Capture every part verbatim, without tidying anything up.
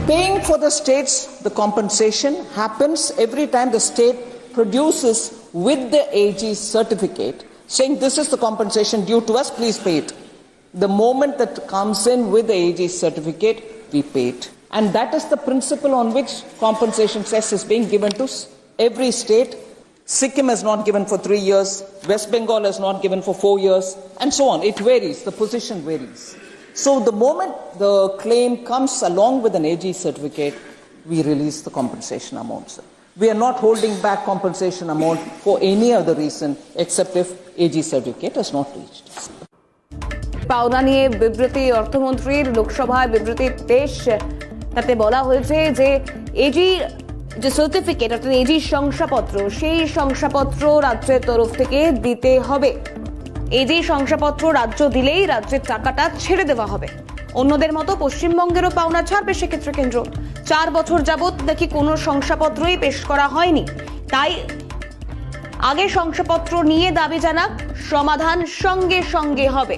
Paying for the states, the compensation happens every time the state produces with the A G's certificate saying this is the compensation due to us, please pay it. The moment that comes in with the A G's certificate, we pay it. And that is the principle on which compensation cess is being given to every state. Sikkim has not given for three years, West Bengal has not given for four years, and so on. It varies, the position varies. So the moment the claim comes along with an A G certificate, we release the compensation amount, sir. We are not holding back compensation amount for any other reason except if A G certificate is not reached. পাওনা নিয়ে বিবৃতি অর্থমন্ত্রীর লোকসভায় বিবৃতি পেশ, তাতে বলা হয়েছে যে এজি যে সার্টিফিকেট অর্থাৎ এজি শংসাপত্র, সেই শংসাপত্র রাজ্যের তরফ থেকে দিতে হবে। এজি শংসাপত্র রাজ্য দিলেই রাজ্যের টাকাটা ছেড়ে দেওয়া হবে। অন্যদের মতো পশ্চিমবঙ্গেরও পাওনা ছাড়বে সেক্ষেত্রে কেন্দ্র। চার বছর যাবৎ নাকি কোনো শংসাপত্রই পেশ করা হয়নি, তাই আগে শংসাপত্র নিয়ে দাবি জানাক, সমাধান সঙ্গে সঙ্গে হবে,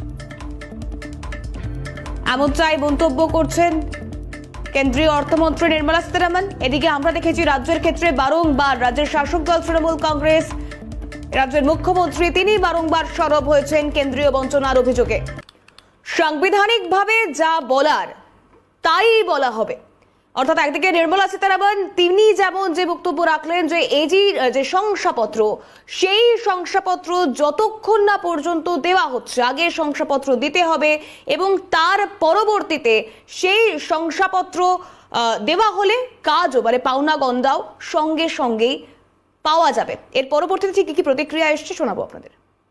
এমনটাই মন্তব্য করছেন কেন্দ্রীয় অর্থমন্ত্রী নির্মলা সীতারামন। এদিকে আমরা দেখেছি রাজ্যের ক্ষেত্রে বারংবার রাজ্যের শাসক দল তৃণমূল কংগ্রেস, রাজ্যের মুখ্যমন্ত্রী তিনি বারংবার সরব হয়েছেন কেন্দ্রীয় বঞ্চনার অভিযোগে। সাংবিধানিকভাবে যা বলার তাই বলা হবে, অর্থাৎ একদিকে নির্মলা সীতারামন তিনি যেমন যে বক্তব্য রাখলেন যে এজি যে শংসাপত্র, সেই শংসাপত্র যতক্ষণ না পর্যন্ত দেওয়া হচ্ছে আগে শংসাপত্র দিতে হবে এবং তার পরবর্তীতে সেই শংসাপত্র দেওয়া হলে কাজও মানে পাওনা গন্দাও সঙ্গে সঙ্গেই পাওয়া যাবে। এর পরবর্তীতে ঠিক কি প্রতিক্রিয়া এসছে শোনাবো আপনাদের।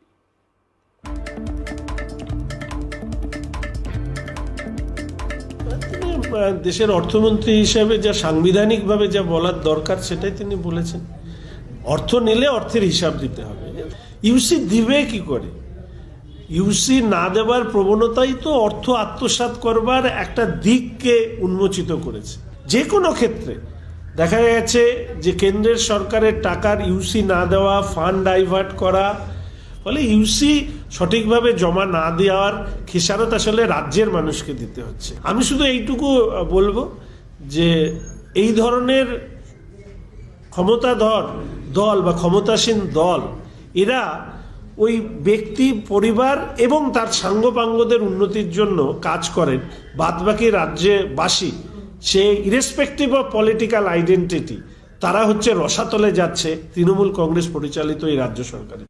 দেশের অর্থমন্ত্রী হিসেবে যা সাংবিধানিকভাবে যা বলার দরকার সেটাই তিনি বলেছেন। অর্থ নিলে অর্থের হিসাব দিতে হবে। ইউসি দিবে কি করে? ইউসি না দেওয়ার প্রবণতাই তো অর্থ আত্মসাৎ করবার একটা দিককে উন্মোচিত করেছে। যে কোনো ক্ষেত্রে দেখা গেছে যে কেন্দ্রের সরকারের টাকার ইউসি না দেওয়া, ফান্ড ডাইভার্ট করা, ফলে ইউসি সঠিকভাবে জমা না দেওয়ার খেসারত আসলে রাজ্যের মানুষকে দিতে হচ্ছে। আমি শুধু এইটুকু বলবো যে এই ধরনের ক্ষমতাধর দল বা ক্ষমতাসীন দল এরা ওই ব্যক্তি, পরিবার এবং তার সাঙ্গপাঙ্গদের উন্নতির জন্য কাজ করেন। বাদবাকি রাজ্যবাসী, সে ইরেসপেক্টিভ অফ পলিটিক্যাল আইডেন্টিটি, তারা হচ্ছে রসাতলে যাচ্ছে তৃণমূল কংগ্রেস পরিচালিত এই রাজ্য সরকারের।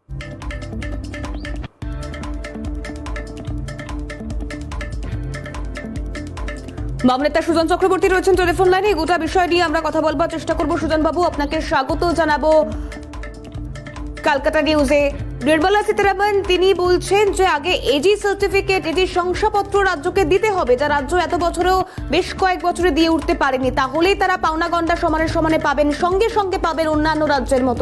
বাম নেতা সুজন চক্রবর্তী রয়েছেন টেলিফোন লাইনে। গোটা বিষয় নিয়ে আমরা কথা বলবার চেষ্টা করবো। সুজন বাবু, আপনাকে স্বাগত জানাবো ক্যালকাটা নিউজে। নির্মলা সীতারামন তিনি বলছেন যে আগে এজি সার্টিফিকেট, এজি শংসাপত্র রাজ্যকে দিতে হবে, যা রাজ্য এত বছরেও বেশ কয়েক বছরে দিয়ে উঠতে পারেনি, তাহলেই তারা পাওনা গন্ডা সমানে সমানে পাবেন, সঙ্গে সঙ্গে পাবেন অন্যান্য রাজ্যের মতো।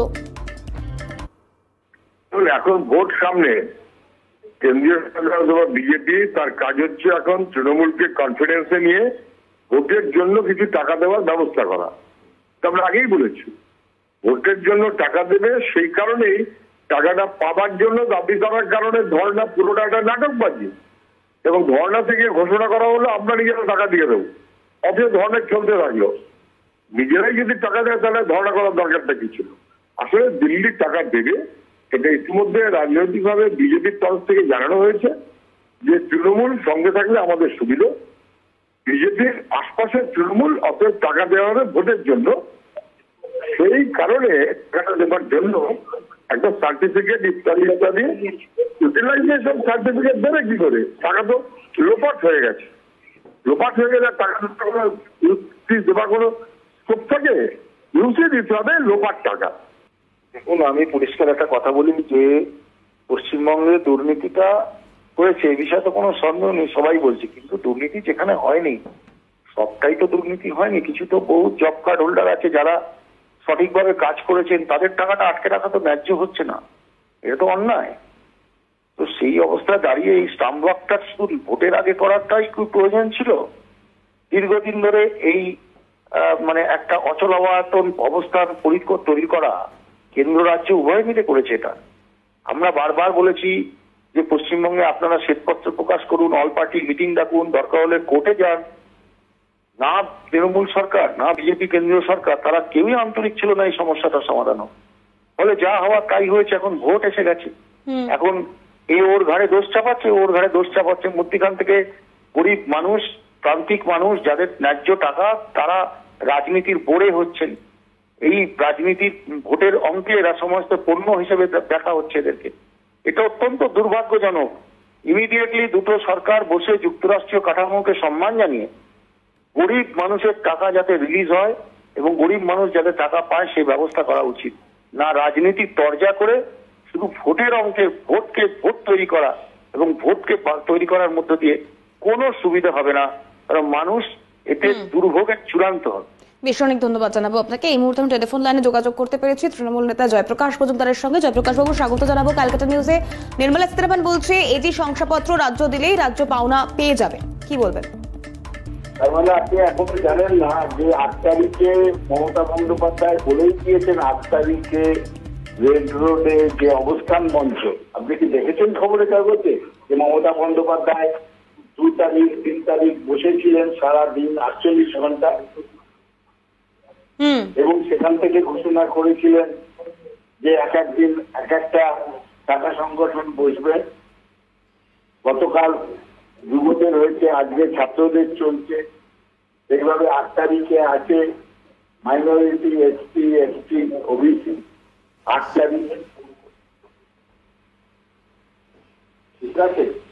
এখন ভোট সামনে, কেন্দ্রীয় সরকার অথবা বিজেপি তার কাজ হচ্ছে এখন তৃণমূলকে কনফিডেন্সে নিয়ে ভোটের জন্য কিছু টাকা দেওয়ার ব্যবস্থা করা। আমরা আগেই বলেছি ভোটের জন্য টাকা দেবে, সেই কারণেই টাকাটা পাবার জন্য দাবি করার কারণে ধর্ণা পুরোটা একটা নাটকবাজি, এবং ধর্ণা থেকে ঘোষণা করা হলো আমরা নিজেরা টাকা দিয়ে দেবো, অথচ ধর্ণা চলতে থাকলো। নিজেরাই যদি টাকা দেয় তাহলে ধর্ণা করার দরকারটা কি ছিল? আসলে দিল্লির টাকা দেবে, এটা ইতিমধ্যে রাজনৈতিকভাবে বিজেপির তরফ থেকে জানানো হয়েছে যে তৃণমূল সঙ্গে থাকলে আমাদের সুবিধা, বিজেপির আশপাশের তৃণমূল অতএব টাকা দেওয়া হবে ভোটের জন্য। সেই কারণে টাকা দেওয়ার জন্য একটা সার্টিফিকেট ইত্যাদি ইত্যাদি ইউটিলাইজেশন সার্টিফিকেট দেবে কি করে? টাকা তো লোপাট হয়ে গেছে, লোপাট হয়ে গেলে টাকা দেওয়ার কোনো স্কোপ থাকে? ইউসি দিতে হবে লোপাট টাকা। দেখুন, আমি পরিষ্কার একটা কথা বলি যে পশ্চিমবঙ্গে দুর্নীতিটা হয়েছে, এই বিষয়ে তো কোনো সন্দেহ নেই, সবাই বলছে, কিন্তু দুর্নীতি যেখানে হয়নি, সবটাই তো দুর্নীতি হয়নি। কিছু তো বহু জব কার্ড হোল্ডার আছে যারা সঠিকভাবে কাজ করেছেন, তাদের টাকাটা আটকে রাখা তো ন্যায্য হচ্ছে না, এটা তো অন্যায়। তো সেই অবস্থায় দাঁড়িয়ে এই স্টাম্প ওয়ার্কটা শুধু ভোটের আগে করাটাই খুব প্রয়োজন ছিল? দীর্ঘদিন ধরে এই মানে একটা অচলাবর্তন অবস্থার পরিকর তৈরি করা কেন্দ্র রাজ্য উভয় মিলে করেছে। এটা আমরা বারবার বলেছি যে পশ্চিমবঙ্গে আপনারা শ্বেতপত্র প্রকাশ করুন, অল পার্টি মিটিং ডাকুন, দরকার হলে কোর্টে যান, না তৃণমূল সরকার না বিজেপি কেন্দ্রীয় সরকার তারা কেউই আন্তরিক ছিল না এই সমস্যাটার সমাধানও। ফলে যা হওয়া তাই হয়েছে। এখন ভোট এসে গেছে, এখন এ ওর ঘাড়ে দোষ চাপাচ্ছে, ওর ঘাড়ে দোষ চাপাচ্ছে। মধ্যখান থেকে গরিব মানুষ, প্রান্তিক মানুষ যাদের ন্যায্য টাকা, তারা রাজনীতির বোড়ে হচ্ছেন। এই রাজনীতির ভোটের অঙ্কে এরা সমস্ত পণ্য হিসেবে দেখা হচ্ছে এদেরকে। এটা অত্যন্ত দুর্ভাগ্যজনক। ইমিডিয়েটলি দুটো সরকার বসে যুক্তরাষ্ট্রীয় কাঠামোকে সম্মান জানিয়ে গরিব মানুষের টাকা যাতে রিলিজ হয় এবং গরিব মানুষ যাতে টাকা পায় সেই ব্যবস্থা করা উচিত। না রাজনীতির তরজা করে শুধু ভোটের অঙ্কে ভোটকে ভোট তৈরি করা এবং ভোটকে তৈরি করার মধ্য দিয়ে কোনো সুবিধা হবে না, কারণ মানুষ এতে দুর্ভোগের চূড়ান্ত হবে। বেশ, অনেক ধন্যবাদ জানাবো আপনাকে। এই মুহূর্তে আমি টেলিফোন লাইনে যোগাযোগ করতে পেরেছি তৃণমূল নেতা জয়প্রকাশ মজুমদারের সঙ্গে। জয়প্রকাশ বাবু, স্বাগত জানাবো ক্যালকাটা নিউজে। নির্মলা সীতারামন বলছে এজি শংসাপত্র রাজ্য দিলেই রাজ্য পাওনা পেয়ে যাবে, কি বলবেন? তার মানে আপনি এখনো জানেন না যে আট তারিখে মমতা বন্দ্যোপাধ্যায় বলেই দিয়েছেন আট তারিখে রেড রোডে যে অবস্থান মঞ্চ, আপনি কি দেখেছেন খবরের কাগজে যে মমতা বন্দ্যোপাধ্যায় দু তারিখ তিন তারিখ বসেছিলেন সারা দিন আটচল্লিশ ঘন্টা এবং সেখান থেকে ঘোষণা করেছিলেন যে এক একদিন এক একটা টাকা সংগঠন বসবে। গতকাল যুবদের হয়েছে, আজকে ছাত্রদের চলছে। এইভাবে আট তারিখে আছে মাইনরিটি, এসটি, এসটি, ওবিসি আট তারিখে, ঠিক আছে।